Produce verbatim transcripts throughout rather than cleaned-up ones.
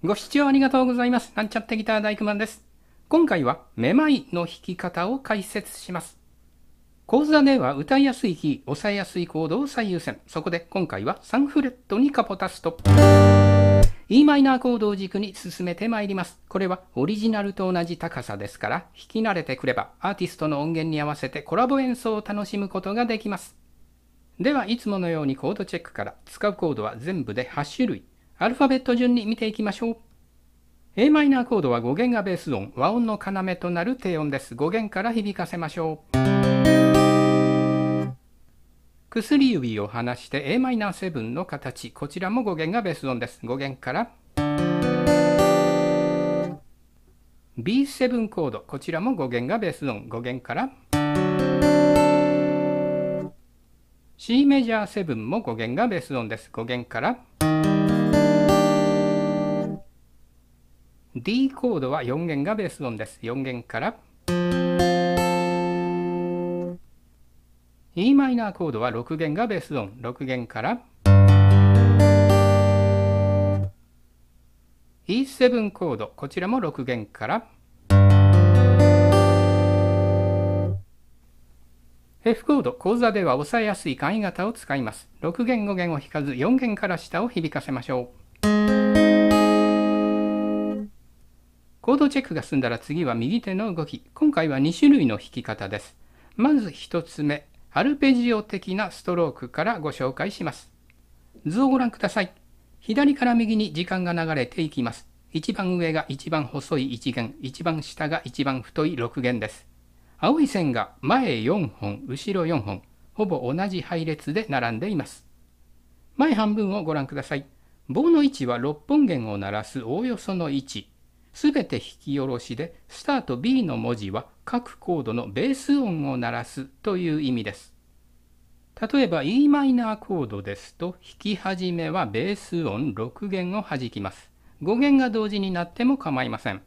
ご視聴ありがとうございます。なんちゃってギター大工マンです。今回はめまいの弾き方を解説します。講座では歌いやすいキー、押さえやすいコードを最優先。そこで今回はさんフレットにカポタスト。E マイナーコードを軸に進めてまいります。これはオリジナルと同じ高さですから、弾き慣れてくればアーティストの音源に合わせてコラボ演奏を楽しむことができます。ではいつものようにコードチェックから。使うコードは全部ではち種類。アルファベット順に見ていきましょう。A マイナーコードはご弦がベース音、和音の要となる低音です。ご弦から響かせましょう。薬指を離して エーマイナーセブン の形、こちらもご弦がベース音です。ご弦から ビーセブン コード、こちらもご弦がベース音、ご弦から C メジャーセブンもご弦がベース音です。ご弦からD コードはよん弦がベース音です。よん弦から E マイナーコードはろく弦がベース音、ろく弦から イーセブン コード、こちらもろく弦から F コード、講座では押さえやすい簡易型を使います。ろく弦ご弦を弾かずよん弦から下を響かせましょう。コードチェックが済んだら次は右手の動き。今回はに種類の弾き方です。まずひとつめ、アルペジオ的なストロークからご紹介します。図をご覧ください。左から右に時間が流れていきます。一番上が一番細いいち弦、一番下が一番太いろく弦です。青い線が前よんほん、後ろよんほん、ほぼ同じ配列で並んでいます。前半分をご覧ください。棒の位置はろっぽん弦を鳴らすおおよその位置。すべて弾き下ろしで、スタート B の文字は各コードのベース音を鳴らすという意味です。例えば E マイナーコードですと、弾き始めはベース音ろく弦を弾きます。ご弦が同時になっても構いません。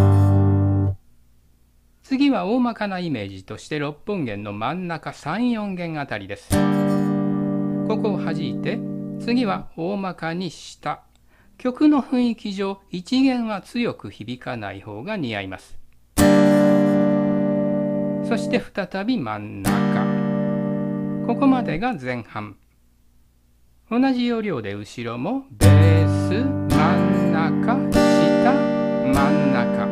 次は大まかなイメージとしてろっぽん弦の真ん中さん、よん弦あたりです。ここを弾いて、次は大まかに下。曲の雰囲気上、いち弦は強く響かない方が似合います。そして再び真ん中。ここまでが前半。同じ要領で後ろもベース、真ん中、下、真ん中。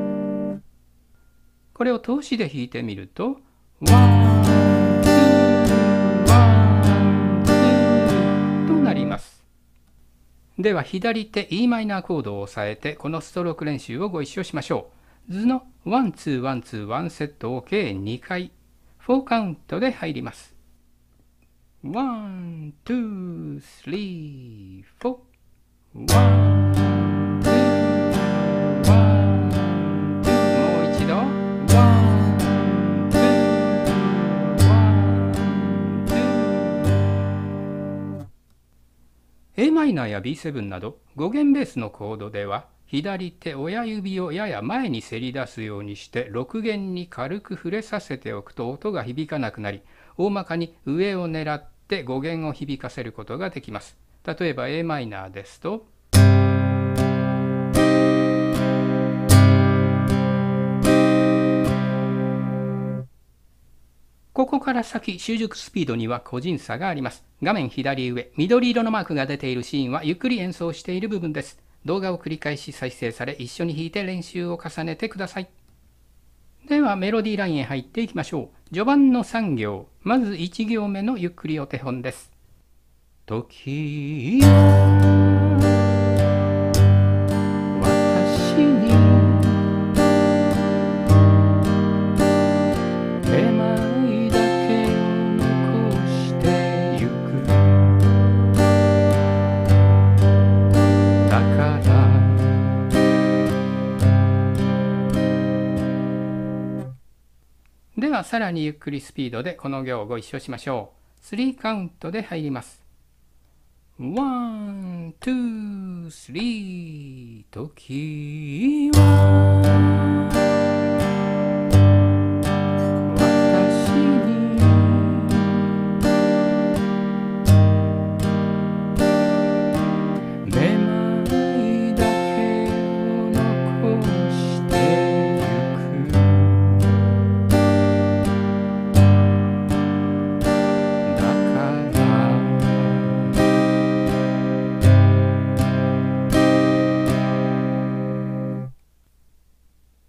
これを通しで弾いてみると、ワン、ツー、ワン、ツーとなります。では左手 E マイナーコードを押さえてこのストローク練習をご一緒しましょう。図のワン、ツー、ワン、ツー、ワンセットを計にかい、よんカウントで入ります。ワン、ツー、スリー、フォー。ワン、ツー、ワン、ツー。もう一度。ワン、ツー、ワン、ツー。A マイナーや ビーセブン などご弦ベースのコードでは左手親指をやや前にせり出すようにしてろく弦に軽く触れさせておくと音が響かなくなり、大まかに上を狙ってご弦を響かせることができます。例えば A マイナーですと、ここから先、習熟スピードには個人差があります。画面左上、緑色のマークが出ているシーンはゆっくり演奏している部分です。動画を繰り返し再生され、一緒に弾いて練習を重ねてください。ではメロディーラインへ入っていきましょう。序盤のさん行、まずいち行目のゆっくりお手本です。時は私にめまいだけを残してゆく。だからではさらにゆっくりスピードでこの行をご一緒しましょう。さんカウントで入ります。ワン、ツー、スリー、時は私にめまいだけ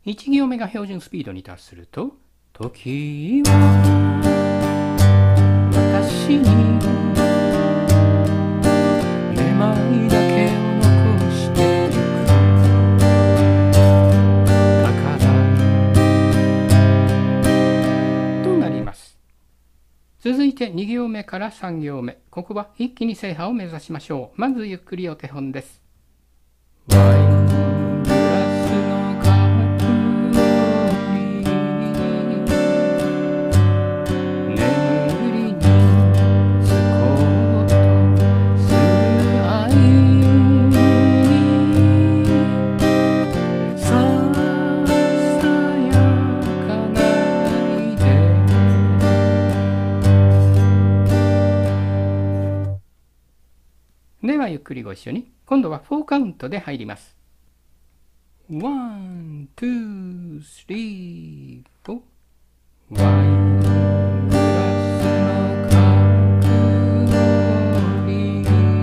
いち行目が標準スピードに達すると、時は私にめまいだけを残してゆくだからとなります。続いてに行目からさん行目、ここは一気に制覇を目指しましょう。まずゆっくりお手本です。ではゆっくりご一緒に。今度はフォーカウントで入ります。ワン、ツー、スリー、フォー。ワイングラスの角に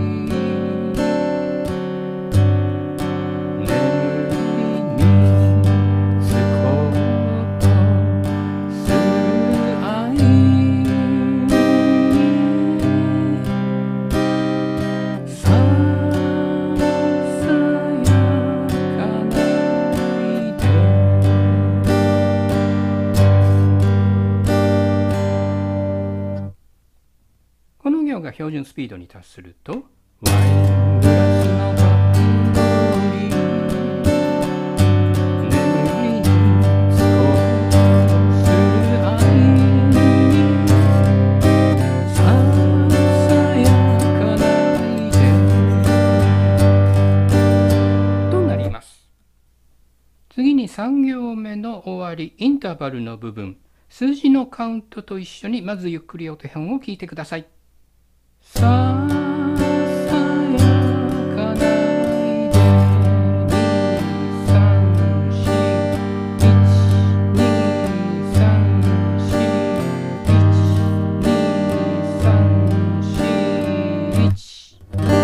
眠りにつこうとする愛が標準スピードに達すると、ワイングラスの角に眠りにつこうとする愛ささやかないでとなります。次にさん行目の終わり、インターバルの部分、数字のカウントと一緒にまずゆっくりお手本を聞いてください。ささやかないでにさんしいちにさんしいちにさんしいち。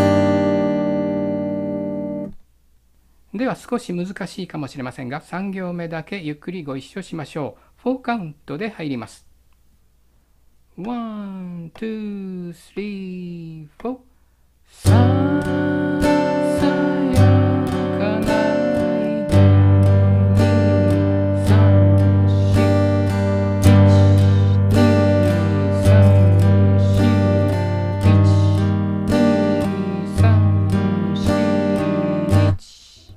では少し難しいかもしれませんが、さん行目だけゆっくりご一緒しましょう。フォーカウントで入ります。ワン、ツー、スリー、フォー。ささやかないでにさんしいちにさんしいちにさんしいち。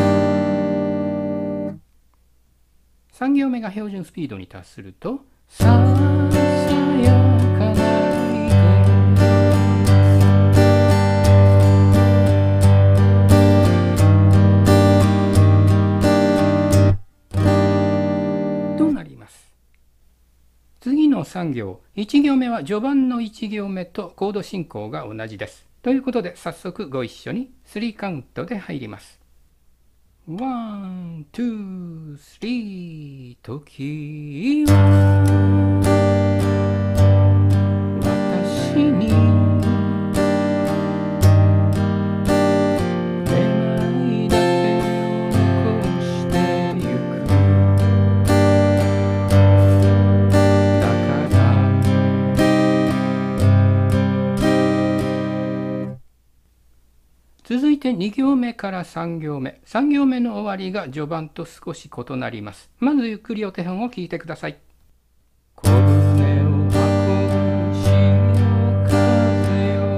さん行目が標準スピードに達すると、さ次のさん行、いち行目は序盤のいち行目とコード進行が同じです。ということで早速ご一緒にスリーカウントで入ります。ワン、ツー、スリー、時は私にめまいだけを残してゆくだから続いてに行目からさん行目。さん行目の終わりが序盤と少し異なります。まずゆっくりお手本を聞いてください。小舟を運ぶ潮風よ、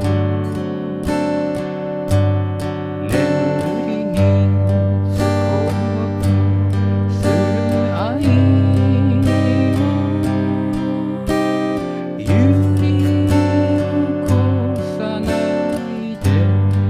眠りにつこうとする愛をゆり起こさないで。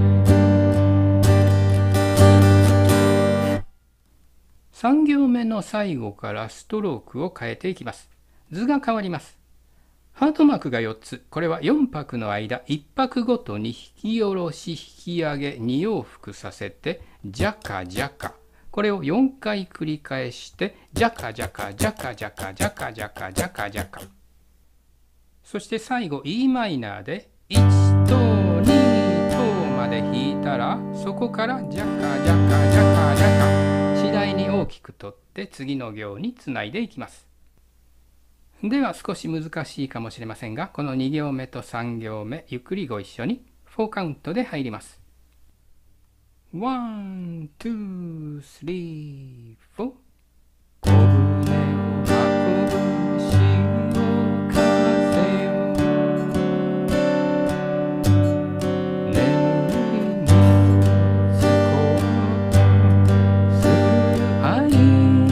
さん行目の最後からストロークを変えていきます。図が変わります。ハートマークがよっつ。これはよん拍の間、いち拍ごとに引き下ろし、引き上げ、に往復させて、ジャカジャカ。これをよんかい繰り返して、ジャカジャカジャカジャカジャカジャカジャカジャカ。そして最後 イー マイナーでいちとにとまで弾いたら、そこからジャカジャカジャカジャカ。次第に大きくとってって次の行につないでいきます。では少し難しいかもしれませんが、このに行目とさん行目、ゆっくりご一緒にフォーカウントで入ります。ワン、ツー、スリー、フォー。小舟を運ぶ潮風よ、眠りにつこうとする愛よ、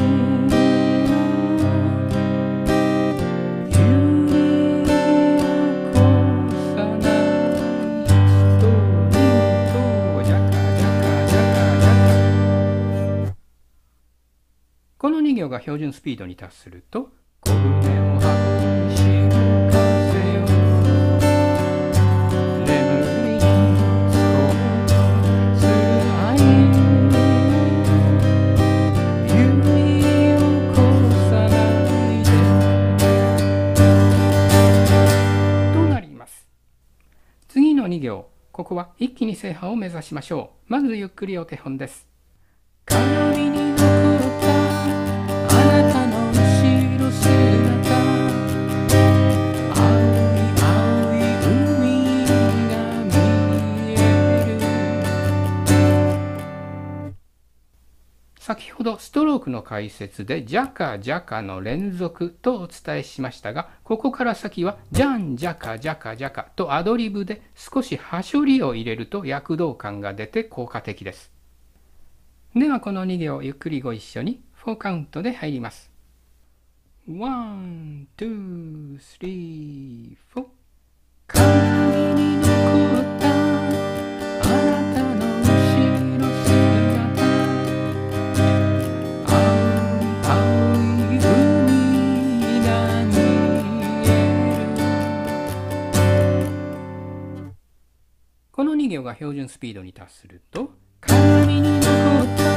指を越さない一人とジャカジャカジャカジャカ。このに行が標準スピードに達すると、小舟を運ぶ潮風よ、眠りにつこうとする愛よ、指を越さないでとなります。次のに行、ここは一気に制覇を目指しましょう。まずゆっくりお手本です。鏡に残ったあなたの後ろ姿、青い青い海が見える。先ほどストロークの解説でジャカジャカの連続とお伝えしましたが、ここから先はジャンジャカジャカジャカとアドリブで少しはしょりを入れると躍動感が出て効果的です。ではこのに行ゆっくりご一緒にフォーカウントで入ります。ワン、ツー、スリー、フォー。鏡に残ったあなたの後ろ姿、青い青い海が見える。このに行が標準スピードに達すると、鏡に残った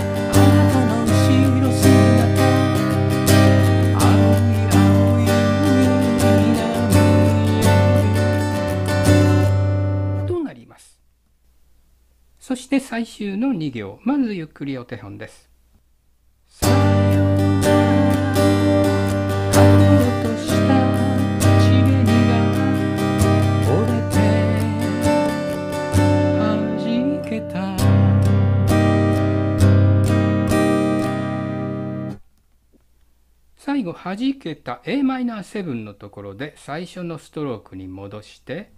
そして最終のに行、まずゆっくりお手本です。さよなら書こうとした口紅が折れて弾けた。最後弾けた エーマイナーセブン のところで最初のストロークに戻して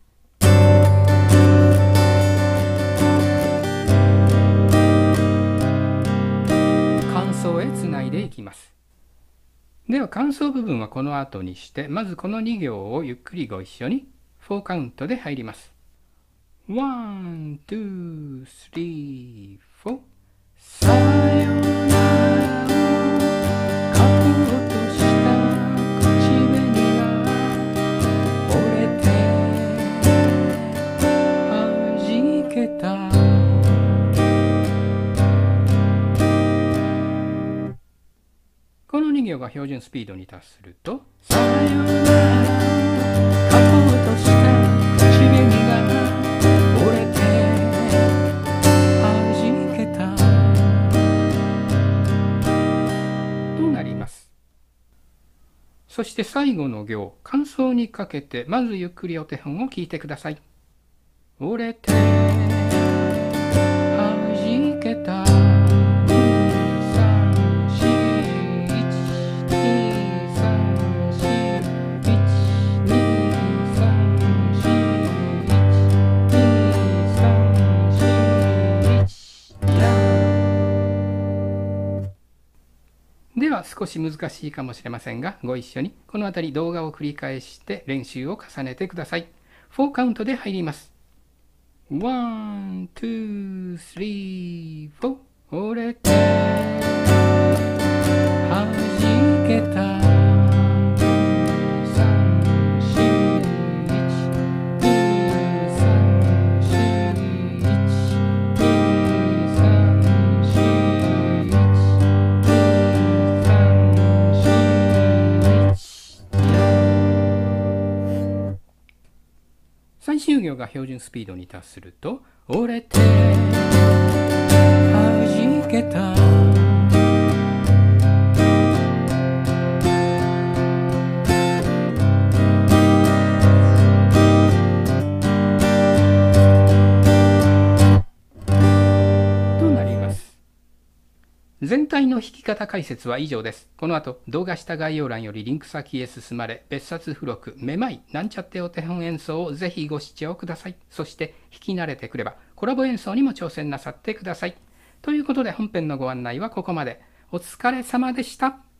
つないでいきます。では間奏部分はこの後にして、まずこのに行をゆっくりご一緒にフォーカウントで入ります。ワン、ツー、スリー、フォー。さよならを書こうとした口紅が折れて弾けた。このに行が標準スピードに達すると、さよなら書こうとした口紅が折れて弾けたとなります。そして最後の行、間奏にかけてまずゆっくりお手本を聞いてください。折れて弾けた。では少し難しいかもしれませんが、ご一緒にこのあたり動画を繰り返して練習を重ねてください。フォーカウントで入ります。ワン、ツー、スリー、フォー。折れて弾けた。最終行が標準スピードに達すると、折れて弾けた。 全体の弾き方解説は以上です。この後、動画下概要欄よりリンク先へ進まれ、別冊付録、めまい、なんちゃってお手本演奏をぜひご視聴ください。そして、弾き慣れてくれば、コラボ演奏にも挑戦なさってください。ということで、本編のご案内はここまで。お疲れ様でした。